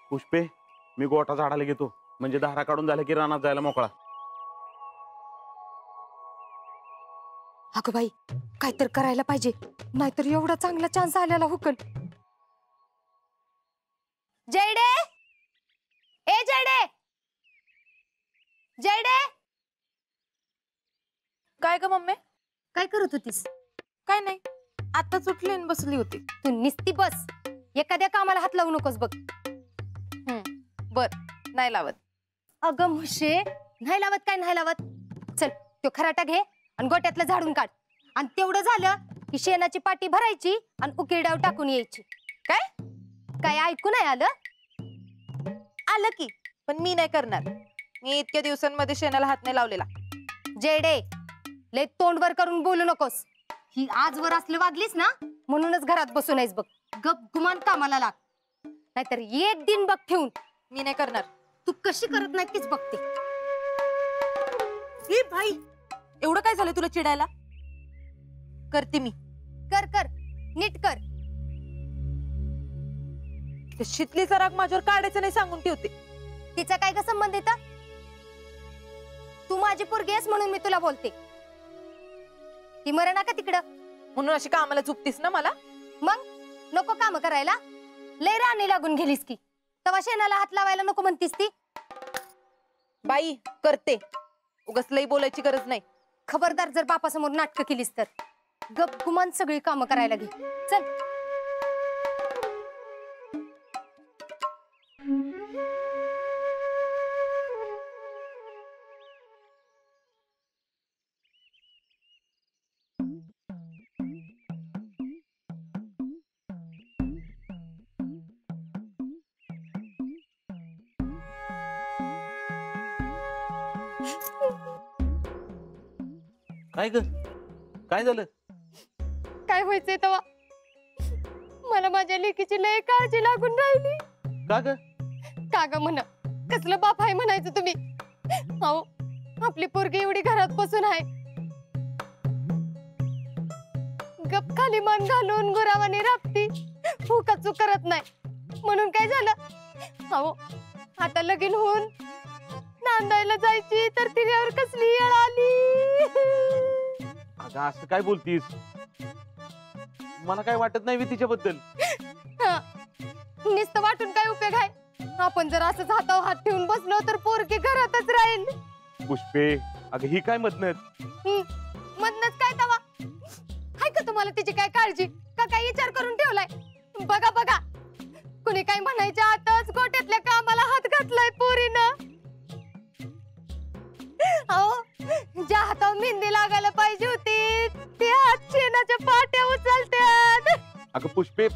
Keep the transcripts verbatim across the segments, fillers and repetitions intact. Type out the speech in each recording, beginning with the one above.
पुष्पे, मी गोठा झाडाला घेतो, म्हणजे धारा काढून झालं की रानात जायला मोकळा. अगं बाई, काहीतरी करायला पाहिजे, नाहीतर एवढा चांगला चान्स आलेला हुकल. जयडे, ए जयडे, जयडे. काय ग मम्मी? काय करत होतीस? काय नाही, आताच उठली आणि बसली होती. तू निस्ती बस, एखाद्या कामाला हात लावू नकोस बघ. हम्म बर, नाही लावत. अगं मुशे, नाही लावत काय नाही लावत. चल तो खराटा घे आणि गोट्यातलं झाडून काढ, आणि तेवढं झालं की शेणाची पाटी भरायची आणि उकिरड्याव टाकून यायची. काय काय ऐकू नाही आलं? आलं की, पण मी नाही करणार. मी इतक्या दिवसांमध्ये शेणाला हात नाही लावलेला. जेडे, लय तोंडवर करून बोलू नकोस. ही आजवर असले वागलीस ना, म्हणूनच घरात बसून आहेस बघ. गप गुमान कामाला लाग, नाहीतर एक दिन बघ ठेवून. मी नाही करणार. तू कशी करत नाही तीच बघते. ए भाई, एवढं काय झालं तुला चिडायला? करते मी. कर कर, नीट कर. शितलीचा राग माझ्यावर काढायचं नाही सांगून ठेवते. तिचा काय का संबंध येता? तू माझी पोरगी आहेस म्हणून मी तुला बोलते. ती मरे ना का तिकडं, म्हणून अशी कामाला चुकतीस ना मला? मग नको काम करायला? लय राणी लागून गेलीस की तवा शेणाला हात लावायला नको म्हणतीस ती. बाई करते, उगाच लई बोलायची गरज नाही. खबरदार जर बापासमोर नाटक केलीस तर गप गुमान सगळी कामं करायला घे. चल. काय ग, काय झालं? काय व्हायचंय तेव्हा? मला माझ्या लेकीची लय काळजी लागून राहिली. का ग? का ग म्हणा, कसलं बाप आहे म्हणायचं तुम्ही? अहो, आपली पोरगी एवढी घरात बसून आहे, गप खाली मान घालून गुरावानी राबती, फुकाचू करत नाही. म्हणून काय झालं? अहो, आता लगीन होऊन नांदायला जायची तर तिच्यावर कसली येळ आली. अगं असं काय बोलतीस? मला काय वाटत नाही तिच्याबद्दल. नुसतं वाटून काय उपयोग आहे? आपण जर असंच हातावर हात ठेवून बसलो तर पोरगी घरातच राहील. पुष्पे, अगं ही काय मदनत? मदनत काय तवा? हाय का तुम्हाला तिची काय काळजी? का काय विचार करून ठेवलाय? बघा बघा, कुणी काय म्हणायच्या आतच गोट्यातल्या कामाला हात घातलाय पोरीनं. अहो, ज्या हातावर मेहंदी लागायला पाहिजे होती ते हात शेणाच्या पाट्या उचलतात. अगं पुष्पे.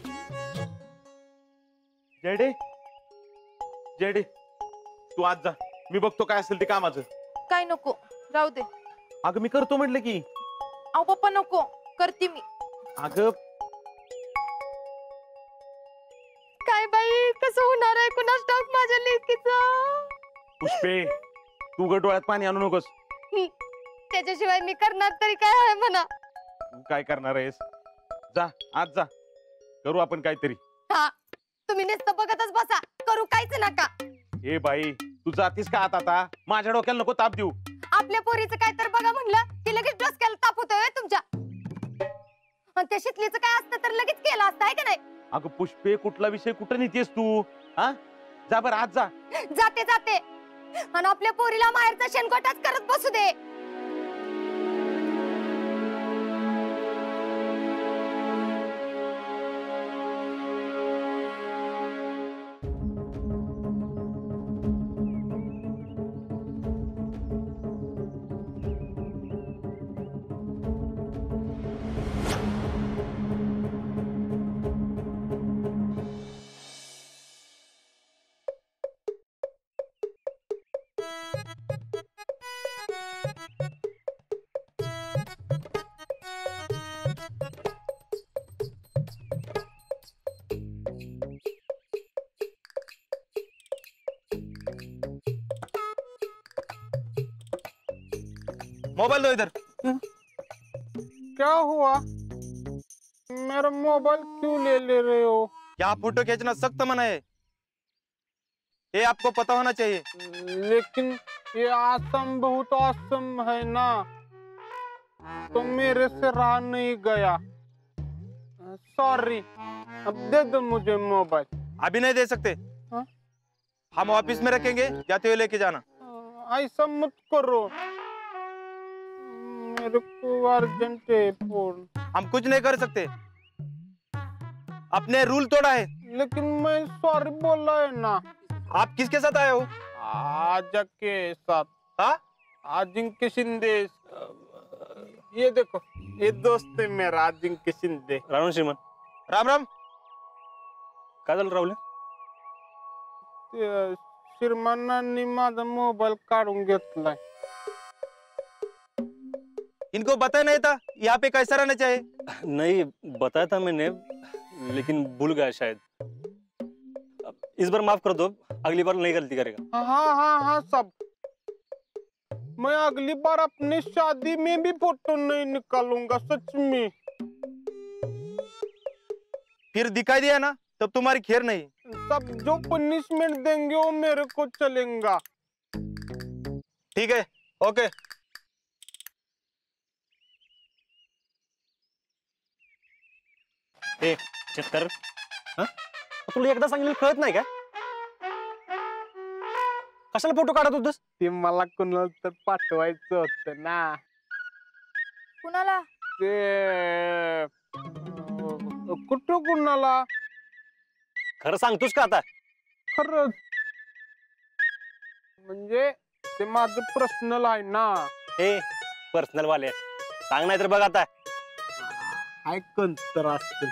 जयडे, जयडे, तू आज जा, मी बघतो काय असेल ते कामाचं. काय नको, राहू दे. अगं मी करतो म्हटलं की. अहो पप्पा नको, करते मी. अगं काय बाई, कसं होणार आहे कुणास ठाऊक माझ्या लेकीचं. पुष्पे, तू ग डोळ्यात पाणी आणू नकोस. त्याच्याशिवाय मी करणार तरी काय आहे म्हणा. काय करणार आहेस? जा आज जा, करू आपण काहीतरी. हा, तुम्ही नुसतं बघतच बसा, करू काहीच नका. ए बाई, तू जातीस का आता? आता माझ्या डोक्याला नको ताप देऊ. आपल्या पोरीचं काय तर बघा म्हणलं की लगेच डोसक्याला ताप होतोय तुमच्या. आणि त्या शितलीचं काय असतं तर लगेच केलं असतं, आहे का नाही? अगं पुष्पे, कुठला विषय कुठं नेतेस तू? हा, जा बरं आज जा. जाते जाते, आणि आपल्या पोरीला माहेरचा शेणकोटाच करत बसू दे. मोबाइल दो इधर। क्या हुआ? मेरा मोबाइल क्यों ले ले रहे हो? यहाँ फोटो खींचना सख्त मना है। ये आपको पता होना चाहिए। लेकिन ये आसम बहुत औसम है ना, तो मेरे से रहा नहीं गया। सॉरी, अब दे दो मुझे मोबाइल। अभी नहीं दे सकते। हाँ? हम ऑफिस में रखेंगे, जाते हुए लेके जाना। ऐसा मत करो, मेरे को अर्जेंट है फोन। हम कुछ नहीं कर सकते, अपने रूल तोड़ा है। लेकिन मैं सॉरी बोला है ना। आप किसके साथ आए हो? आजा के साथ। हाँ? अजिंक्य शिंदे। ये देखो, ये दोस्त है मेरा अजिंक्य शिंदे। राम श्रीमान. राम राम. काय झालं राहुल? ते श्रीमानांनी माझा मोबाईल काढून घेतलाय. इनको बताया नहीं था यहाँ पे कैसा रहना चाहिए? नहीं बताया था मैंने, लेकिन भूल गया शायद. इस बार माफ कर दो, अगली बार नहीं गलती करेगा. हाँ हाँ हाँ सब. मैं अगली बार अपनी शादी में भी फोटो नहीं निकालूंगा, सच में. फिर दिखाई दिया ना, तब तुम्हारी खैर नहीं. सब जो पनिशमेंट देंगे वो मेरे को चलेगा. ठीक है, ओके. ए चक्कर, हाँ? तुला एकदा सांगितलं कळत नाही का? कशाला फोटो काढत होतस? ते मला कुणाला तर पाठवायचं होतं ना. कुणाला? ते कुठं कुणाला? खरं सांगतोस का आता? खरंच. म्हणजे ते माझं पर्सनल आहे ना. ए पर्सनल वाले सांग, नाही तर बघ आता. ऐकून तर असतील.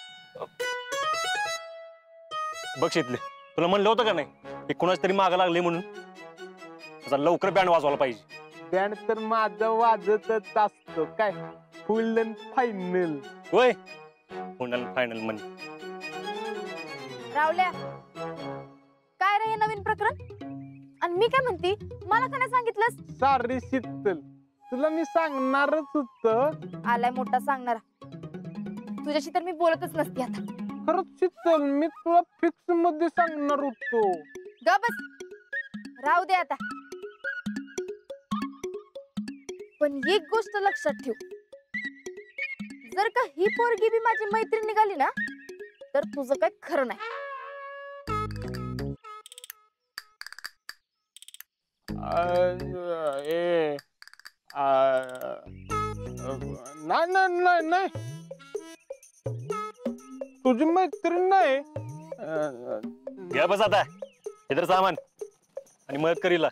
बघ शितले, तुला म्हणलं होतं का नाही की कुणाच तरी मागं लागले म्हणून? आता लवकर बँड वाजवायला पाहिजे. बँड तर माझं वाजतच असतो काय, फुल अँड फायनल. होय, फायनल फायनल म्हणे. रावल्या, काय रे हे नवीन प्रकरण? आणि मी काय म्हणती, मला का नाही सांगितलंस? सॉरी शीतल, तुला मी सांगणारच होतं. आलाय मोठा सांगणारा. तुझ्याशी तर मी बोलतच नसती आता. खरंच शीतल, मी तुला फिक्स मध्ये सांगणार होतो. ग बस, राहू दे आता. पण एक गोष्ट लक्षात ठेव, जर का ही पोरगी बी माझी मैत्रीण निघाली ना, तर तुझं काय खरं नाही. ए नाही नाही नाही नाही, तुझी मैत्रीण नाही. घ्या बस आता इधर सामान आणि मदत करीला.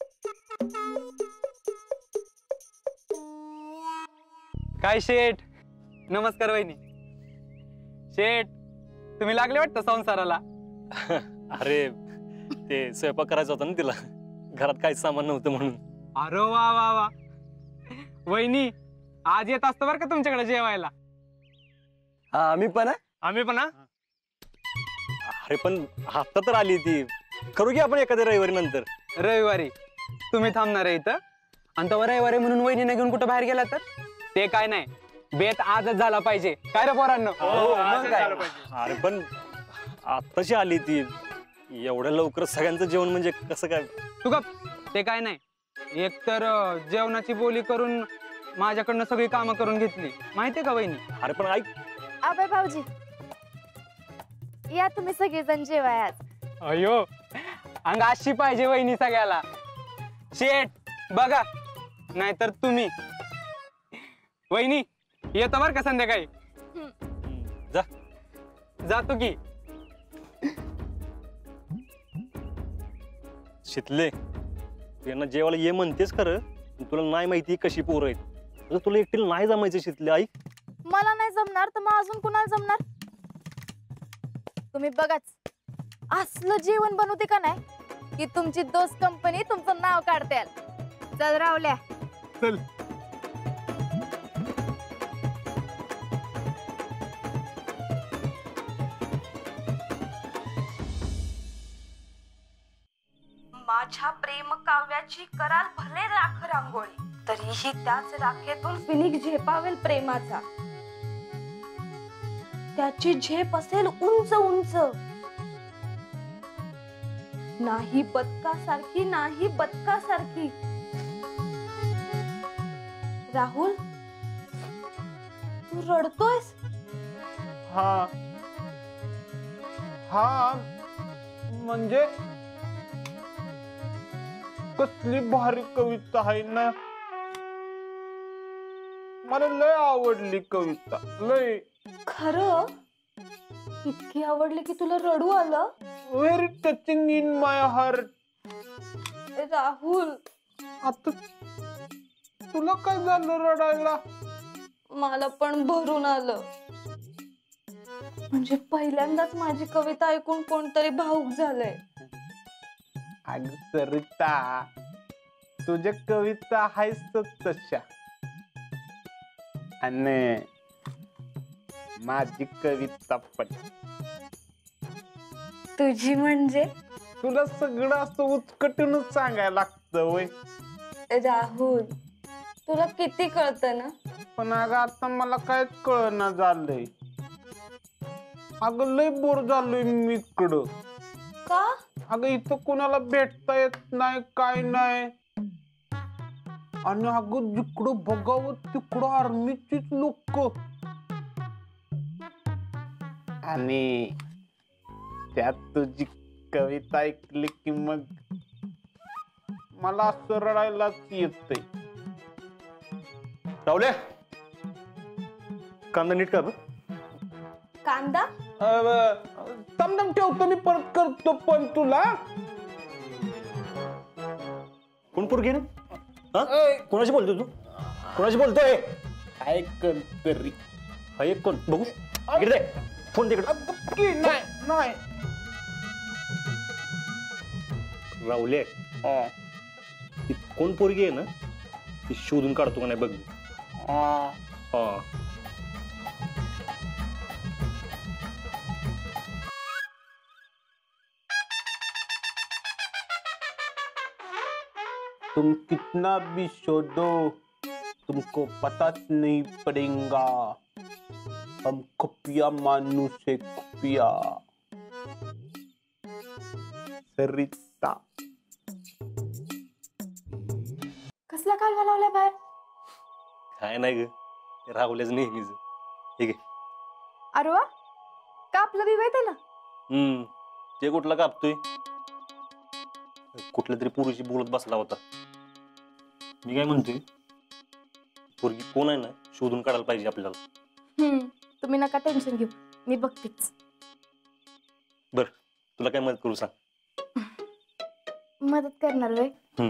काय शेठ, नमस्कार वहिनी. शेठ, तुम्ही लागले वाटतं संसाराला. अरे ते स्वयंपाक करायचा होता ना तिला, घरात काहीच सामान नव्हतं म्हणून. अरे वा वा वा. वहिनी आज येत असतं बरं का तुमच्याकडे जेवायला. हा आम्ही पण आम्ही पण. अरे पण आता तर आली ती, करू की आपण एखाद्या रविवारी नंतर. रविवारी तुम्ही थांबणार आहे इथं, आणि तो रविवारी म्हणून वहिनीने घेऊन कुठं बाहेर गेला तर ते काय नाही, बेत आजच झाला पाहिजे. काय रे पोरांनो? अरे पण आताशी आली ती, एवढ्या लवकर सगळ्यांचं जेवण म्हणजे कसं काय? तू गप. ते काय नाही, एक तर जेवणाची बोली करून माझ्याकडनं सगळी कामं करून घेतली, माहितीये का वहिनी? अरे पण ऐक. अबे भाऊजी, या तुम्ही सगळेजण जेवायात. अयो, अंग अशी पाहिजे वहिनी सगळ्याला. शेठ बघा, नाहीतर तुम्ही. वहिनी येतो बर का संध्याकाळी. जा. जातो की. शितले, यांना जेवायला ये म्हणतेस खरं, तुला नाही माहिती कशी पोरं आहेत. तुला एकटीला नाही जमायचं शितले. ऐक, मला नाही जमणार तर मग अजून कुणाला जमणार? तुम्ही बघाच, असलं जेवण बनवते का नाही की तुमची दोस्त कंपनी तुमचं नाव काढते. चल रावल्या, चल. माझ्या प्रेम काव्याची कराल भले राख रांगोळी, तरीही त्याच राखेतून फिनिक झेपावेल प्रेमाचा. त्याची झेप असेल उंच उंच, नाही बदकासारखी, नाही बदकासारखी. राहुल, तू रडतोयस? हा हा म्हणजे कसली भारी कविता आहे ना. मला लय आवडली कविता, लय. खरं? इतकी आवडली की तुला रडू आलं? Very touching in my heart. Rahul, आता तुला काय झालं रडायला? मला पण भरून आलं. म्हणजे पहिल्यांदाच माझी कविता ऐकून कोणतरी भावुक झालंय. अग सरिता, तुझ्या कविता आहेस तशा, आणि माझी कविता पण. तुझी म्हणजे? तुला सगळं असं उत्कटूनच सांगायला लागतं वय. राहुल, तुला किती कळतं ना. पण अगं आता मला कायच कळना झालंय. अगं लय बोर झालोय मी इकडं. का? अगं इथं कुणाला भेटता येत नाही, काय नाही. आणि अगं जिकडं बघावं तिकडं आर्मीचीच लोक. आणि त्यात तुझी कविता ऐकली की मग मला असं रडायलाच येतंय. राहुल्या, कांदा नीट का? कांदा तमदम ठेवतो, मी परत करतो. पण तुला कोण पोरगी ना? कोणाशी बोलतो तू? कोणाशी बोलतोय? ऐक तरी. हा एक कोण बघू? इकडे दे फोन तिकडे. नाही नाही राहुले, ती कोण पोरगी आहे ना ती शोधून काढतो का नाही बघ. हा तुम कितना भी शोधो तुमको पता नहीं पड़ेगा. हम खुफिया मानुष है, खुफिया. सरिता. कसला कालवा लावलाय बाहेर? काय नाही ग, राहुल्याच नेहमीच. ठीक आहे. अरे वा, कापलं बी माहिती ना. हम्म ते कुठला कापतोय? कुठल्या तरी पुरुषी बोलत बसला होता. मी काय म्हणतोय, पोरगी कोण आहे ना शोधून काढायला पाहिजे आपल्याला. हम्म तुम्ही नका टेन्शन घेऊ, मी बघतेच. बर, तुला काय मदत करू सांग? मदत करणार वे? हम्म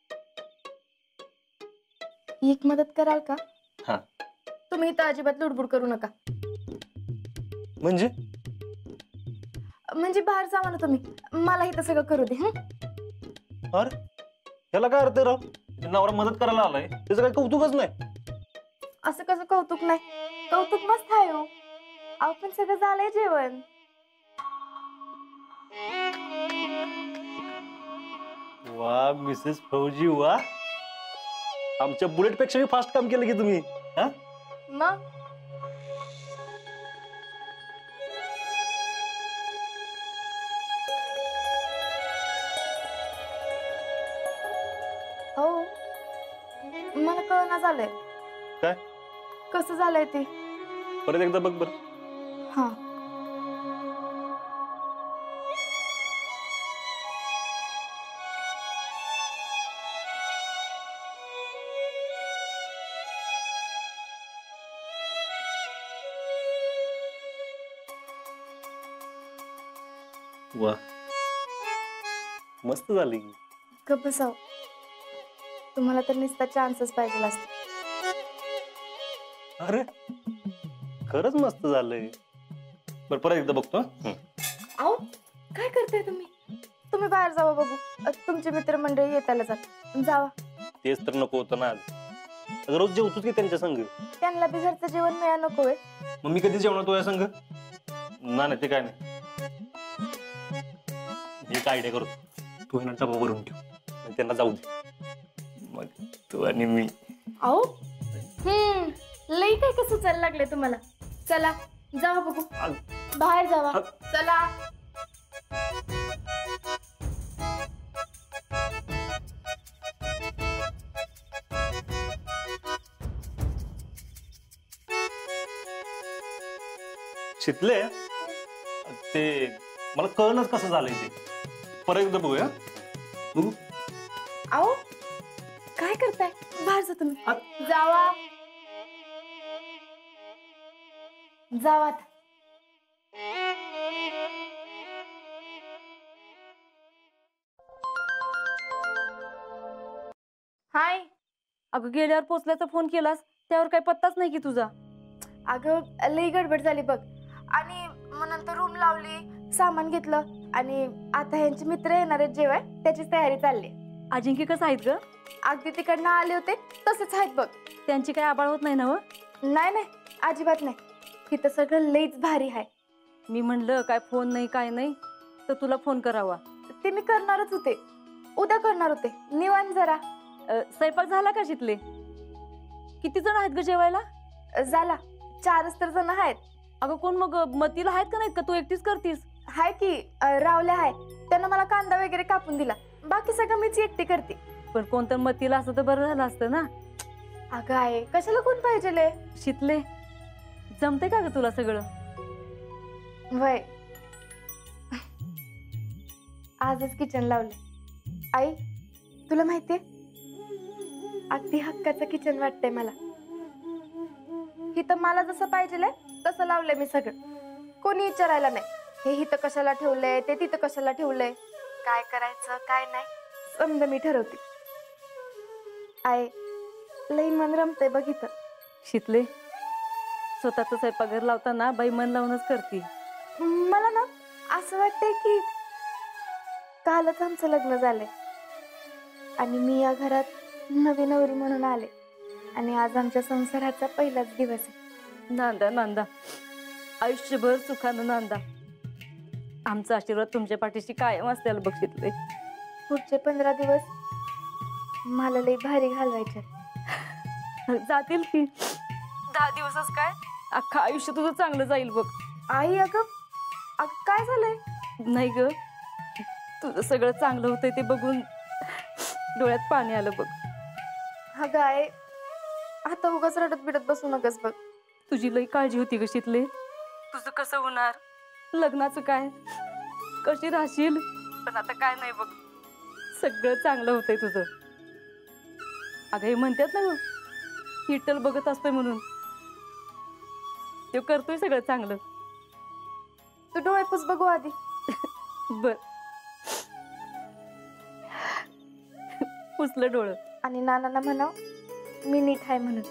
एक मदत कराल का? हा. तुम्ही इथं अजिबात लुडबुड करू नका. म्हणजे? म्हणजे बाहेर जावा ना तुम्ही, मला इथं सगळं करू दे. अरे ह्याला काय अर्थ राव? नवरा मदत करायला आलाय, त्याचं काही कौतुकच नाही. असं कसं कौतुक नाही? कौतुक मस्त आहे हो. अहो पण सगळं झालंय जेवण. वा मिसेस फौजी वा, आमच्या बुलेट पेक्षा फास्ट काम केलं की तुम्ही. हा मग हो, मला कळना झालंय काय कसं झालंय ते. परत एकदा बघ बर. हा वा मस्त झाली. गप्प बसाव, तुम्हाला तर नुसता चान्सच पाहिजे असतो. अरे खरंच मस्त झालंय. बर परत एकदा बघतो. अहो काय करताय तुम्ही? तुम्ही बाहेर जावा बघू, तुमचे मित्रमंडळी येताला जात. जावा. तेच तर नको होतं ना आज. अगं रोज जेवतोच की त्यांच्या संग. त्यांना बी घरचं जेवण मिळा नकोय. मग मी कधी जेवणार तो या संग? ना नाही ते काय नाही. एक आयडिया करतो, तू हे ना डबा भरून ठेव, त्यांना जाऊ दे, मग तू आणि मी. अहो हम्म लई काय कसं चाल लागले तुम्हाला. चला जावा बघू, बाहेर जावा. चला. शितले ते मला कळणच कसं झालंय ते परत एकदा बघूया बघू. आओ काय करताय? बाहेर जा तुम्ही. जावा जावा. हाय. अगं गेल्यावर पोचल्याचा फोन केलास त्यावर काही पत्ताच नाही की तुझा. अगं लई गडबड झाली बघ आणि मग नंतर रूम लावली, सामान घेतलं आणि आता ह्यांचे मित्र येणार आहेत जेवाय, त्याची तयारी चालली. अजिंक्य कसं आहेत ग? अगदी तिकडनं आले होते तसेच आहेत बघ. त्यांची काही आबाळ होत नाही ना? नाही नाही अजिबात नाही. तिथं सगळं लईच भारी आहे. मी म्हणलं काय फोन नाही काय नाही तर तुला फोन करावा. ते मी करणारच होते, उद्या करणार होते. निवांत जरा. स्वयंपाक झाला का शितले? किती जण आहेत ग जेवायला? झाला, चारच तर जण आहेत. अगं कोण मग मतीला आहेत का नाहीत का? तू एकटीच करतीस? हाय की रावल्या आहे, त्यानं मला कांदा वगैरे कापून दिला. बाकी सगळं मीच एकटी करते. पण कोणतं मतीला असतं तर बरं झालं असतं ना. अगं आहे कशाला कोण पाहिजे? शितले जमते का ग तुला सगळं? वय आजच किचन लावले. आई तुला माहितीये अगदी हक्काचं किचन वाटतंय मला. इथं मला जसं पाहिजे तसं लावलंय मी सगळं. कोणी विचारायला नाही हे इथं कशाला ठेवलंय, ते तिथं कशाला ठेवलंय, काय करायचं काय नाही समजा मी ठरवते. आय लई मन रमतंय बघ इथं. शितले स्वतःच स्वयंपाकघर लावताना बाई मन लावूनच करते. मला ना असं वाटतंय की कालच आमचं लग्न झालंय आणि मी या घरात नवी नवरी म्हणून आले आणि आज आमच्या संसाराचा पहिलाच दिवस आहे. नांदा नांदा आयुष्यभर सुखानं नांदा. आमचा आशीर्वाद तुमच्या पाठीशी कायम असल्याला बघ शितले. पुढचे पंधरा दिवस मला लई भारी घालवायचे. जातील की दहा दिवसच काय, अख्खं आयुष्य तुझं चांगलं जाईल बघ. आई अगं अगं काय झालंय? नाही ग तुझं सगळं चांगलं होतंय ते बघून डोळ्यात पाणी आलं बघ. हा गाय आता उगाच रडत बिडत बसू नकस बघ. तुझी लई काळजी होती ग शितले. तुझं कसं होणार, लग्नाचं काय, कशी राहशील, पण आता काय नाही बघ सगळं चांगलं होतंय तुझं. अगं हे म्हणतात ना हिटल बघत असतोय म्हणून तो करतोय सगळं चांगलं. तू डोळे पुस बघू आधी. बर पुसलं डोळं आणि नानांना म्हणाव मी नीट आहे म्हणून.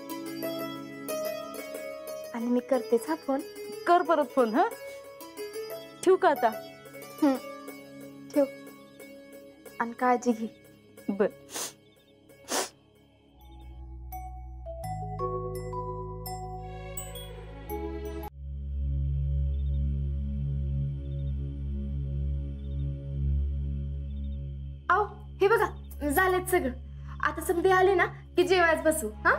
आणि मी करतेच हा फोन. कर परत फोन. हा ठेवू का आता? हम्म ठेव आणि काळजी घे. बर आओ हे बघा झालेत सगळं. आता समधी आले ना की जेवायच बसू. हा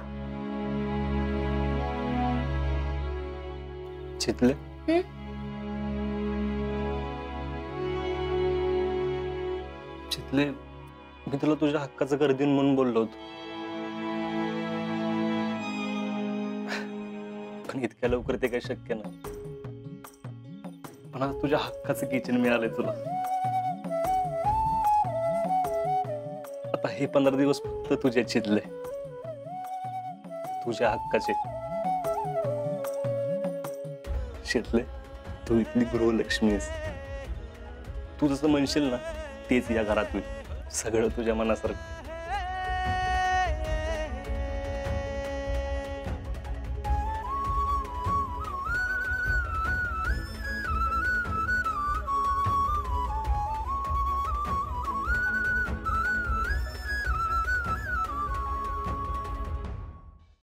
शितले शितले मी तुला तुझ्या हक्काचं घर देईन म्हणून बोललो होतो, पण इतक्या लवकर ते काही शक्य नाही. पण आज तुझ्या हक्काचं किचन मिळालंय तुला. आता हे पंधरा दिवस फक्त तुझ्या शितले, तुझ्या हक्काचे. शितले तू इथली गृहलक्ष्मी आहेस. तू जसं म्हणशील ना तेच या घरात मी. सगळं तुझ्या मनासारखं.